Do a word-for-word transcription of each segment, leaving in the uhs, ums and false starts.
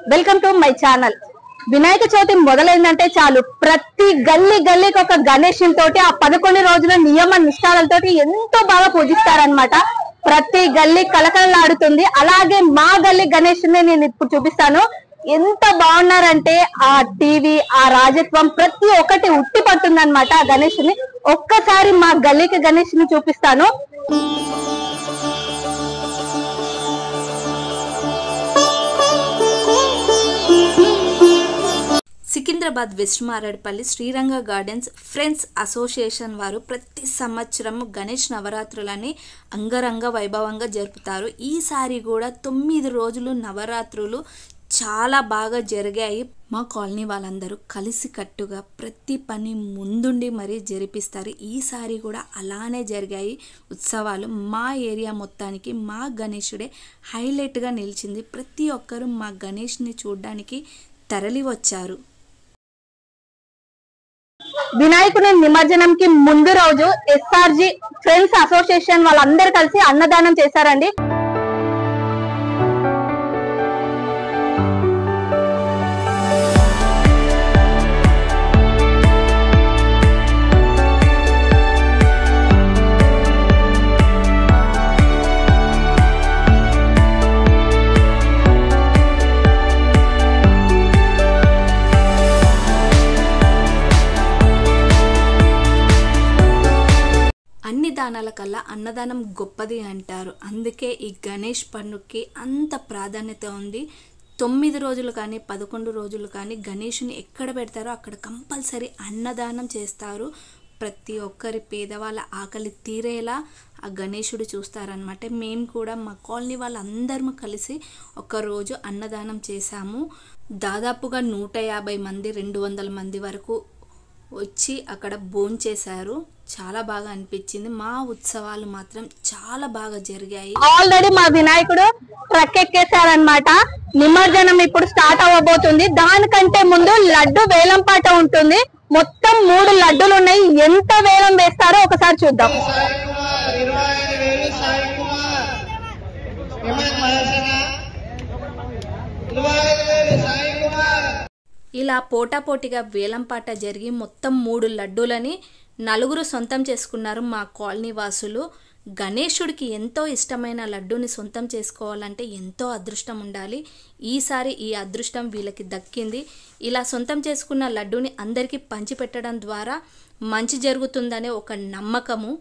Welcome to my channel. Vinayaka Chavithi మొదలైందంటే చాలు ప్రతి గల్లీ గల్లీకి ఒక గణేష్ తోటి ఆ పదకొండు రోజుల నియమ నిష్ఠాలతోటి ఎంతో బాగా పూజిస్తారనమాట. ప్రతి గల్లీ కలకలలాడుతుంది. అలాగే మా గల్లీ గణేష్ ని నేను ఇప్పుడు చూపిస్తాను. ఎంత బాగున్నారంటే ఆ టీవీ ఆ రాజత్వం ప్రతి ఒక్కటి ఉట్టి పడుతుంది అనమాట. ఆ గణేష్ ని ఒక్కసారి మా గల్లీకి గణేష్ ని చూపిస్తాను. Secunderabad west Marredpally Sriranga gardens friends association వారు ప్రతి సంవత్సరం గణేష్ నవరాత్రులని అంగరంగ వైభవంగా జరుపుతారు. ఈసారి కూడా తొమ్మిది రోజులు నవరాత్రులు చాలా బాగా జరిగాయి. మా కాలనీ వాళ్ళందరూ కలిసికట్టుగా ప్రతి పని ముందుండి మరీ జరిపిస్తారు. ఈసారి కూడా అలానే జరిగాయి ఉత్సవాలు. మా ఏరియా మొత్తానికి మా గణేశుడే హైలైట్గా నిలిచింది. ప్రతి ఒక్కరూ మా గణేష్ని చూడడానికి తరలి వచ్చారు. వినాయకుని నిమజ్జనంకి ముందు రోజు ఎస్ఆర్జి ఫ్రెండ్స్ అసోసియేషన్ వాళ్ళందరూ కలిసి అన్నదానం చేశారండి. అన్ని దానాల కల్లా అన్నదానం గొప్పది అంటారు. అందుకే ఈ గణేష్ పండుగకి అంత ప్రాధాన్యత ఉంది. తొమ్మిది రోజులు కానీ పదకొండు రోజులు కానీ గణేషుని ఎక్కడ పెడతారో అక్కడ కంపల్సరీ అన్నదానం చేస్తారు. ప్రతి ఒక్కరి పేదవాళ్ళ ఆకలి తీరేలా ఆ గణేశుడు చూస్తారనమాట. మేము కూడా మా కాలనీ వాళ్ళందరము కలిసి ఒకరోజు అన్నదానం చేశాము. దాదాపుగా నూట యాభై మంది రెండు వందల మంది వరకు వచ్చి అక్కడ భోంచేశారు. చాలా బాగా అనిపించింది. మా ఉత్సవాలు మాత్రం చాలా బాగా జరిగాయి. ఆల్రెడీ మా వినాయకుడు ట్రక్ ఎక్కేశారనమాట. నిమజ్జనం ఇప్పుడు స్టార్ట్ అవ్వబోతుంది. దానికంటే ముందు లడ్డు వేలం పాట ఉంటుంది. మొత్తం మూడు లడ్డులు ఉన్నాయి. ఎంత వేలం వేస్తారో ఒకసారి చూద్దాం. ఇలా పోటాపోటీగా వేలంపాట జరిగి మొత్తం మూడు లడ్డూలని నలుగురు సొంతం చేసుకున్నారు మా కాలనీ వాసులు. గణేశుడికి ఎంతో ఇష్టమైన లడ్డూని సొంతం చేసుకోవాలంటే ఎంతో అదృష్టం ఉండాలి. ఈసారి ఈ అదృష్టం వీళ్ళకి దక్కింది. ఇలా సొంతం చేసుకున్న లడ్డూని అందరికీ పంచిపెట్టడం ద్వారా మంచి జరుగుతుందనే ఒక నమ్మకము.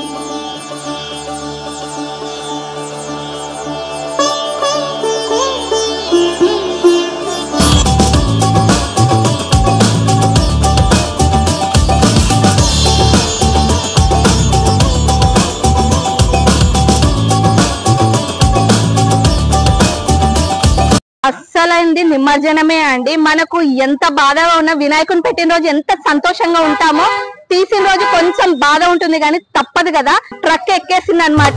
అస్సలైంది నిమజ్జనమే అండి. మనకు ఎంత బాధగా ఉన్న వినాయకుని పెట్టిన రోజు ఎంత సంతోషంగా ఉంటామో తీసిన రోజు కొంచెం బాధ ఉంటుంది కానీ తప్పదు కదా. ట్రక్ ఎక్కేసింది అనమాట.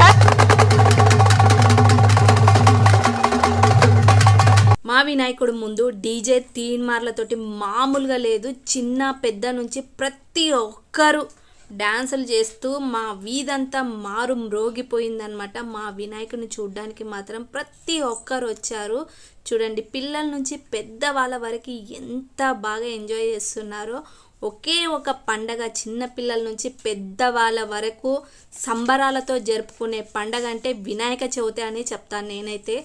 మా వినాయకుడు ముందు డీజే తీన్మార్లతోటి మామూలుగా లేదు. చిన్న పెద్ద నుంచి ప్రతి ఒక్కరు డాన్సులు చేస్తూ మా వీధంతా మారు మ్రోగిపోయిందనమాట. మా వినాయకుడిని చూడడానికి మాత్రం ప్రతి ఒక్కరు వచ్చారు. చూడండి, పిల్లల నుంచి పెద్ద వాళ్ళ వరకు ఎంత బాగా ఎంజాయ్ చేస్తున్నారో. ఒకే ఒక పండగ చిన్న పిల్లల నుంచి పెద్ద వాళ్ళ వరకు సంబరాలతో జరుపుకునే పండగ అంటే వినాయక చవితి అని చెప్తాను నేనైతే.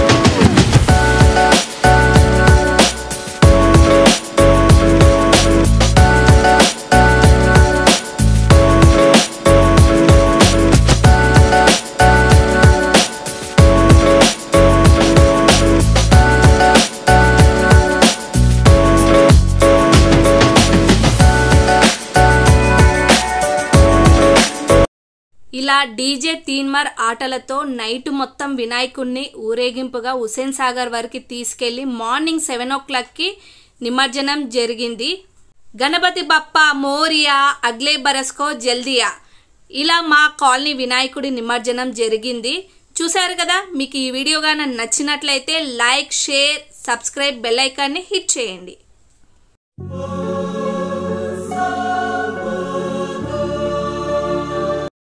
ఇలా డీజే తీన్మార్ ఆటలతో నైట్ మొత్తం వినాయకుడిని ఊరేగింపుగా హుసేన్ సాగర్ వరకు తీసుకెళ్లి మార్నింగ్ సెవెన్ ఓ క్లాక్కి నిమజ్జనం జరిగింది. గణపతి బప్పా మోరియా అగ్లే బరస్కో జల్దియా ఇలా మా కాలనీ వినాయకుడి నిమజ్జనం జరిగింది. చూసారు కదా. మీకు ఈ వీడియో గాన నచ్చినట్లయితే లైక్, షేర్, సబ్స్క్రైబ్, బెల్ ఐకాన్ని హిట్ చేయండి.